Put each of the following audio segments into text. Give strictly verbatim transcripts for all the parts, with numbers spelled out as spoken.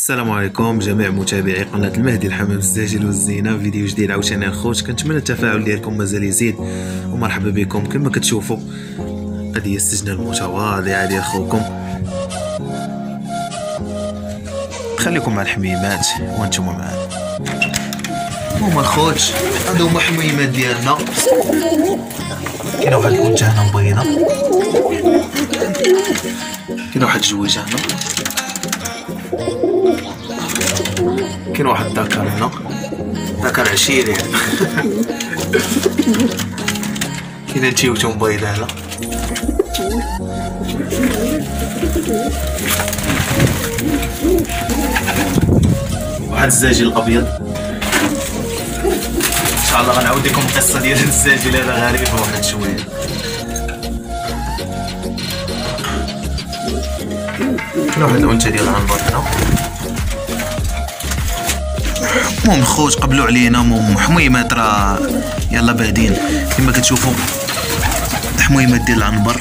السلام عليكم جميع متابعي قناة المهدي الحمام الزاجل والزينة. فيديو جديد عاوتاني الخوت، كنتمنى التفاعل ديالكم مازال يزيد ومرحبا بكم. كما كتشوفوا هذه هي السجنة المتواضعة ديال خوكم. خليكم مع الحميمات وانتم معنا. هما الخوت هادو هما الحميمات ديالنا. كاينه واحد الأنثى هنا مبيضة، كاينه واحد الجويجة هنا، كاين واحد الذكر هنا، ذكر عشيري يعني. كاينه تيوتو مبيضة هنا، واحد الزاجل الابيض. ان شاء الله غنعاود لكم القصه ديال الزاجل هذا غريب واحد شويه. كاين واحد الانثى ديال العنبر هنا. المهم الخوت قبلوا علينا، المهم حميمات راه يلا بادين كما كتشوفوا، الحميمات ديال العنبر.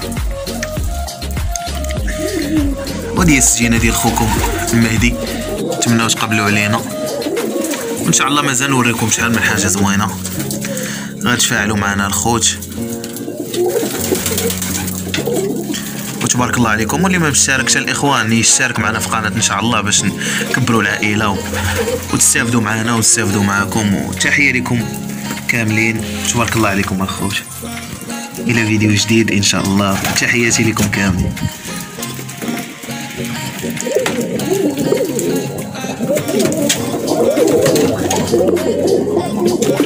وهذه السجينه ديال خوكم المهدي، نتمناو تقبلوا علينا، وان شاء الله مازال نوريكم شحال من حاجه زوينه. غتفاعلوا معنا الخوت وتبارك الله عليكم. واللي ما مشاركش الاخوان يشارك معنا في قناه ان شاء الله باش نكبروا العائله و... وتستافدوا معنا ونستافدوا معكم. وتحيه لكم كاملين، تبارك الله عليكم الخوت. الى فيديو جديد ان شاء الله، تحياتي لكم كاملين.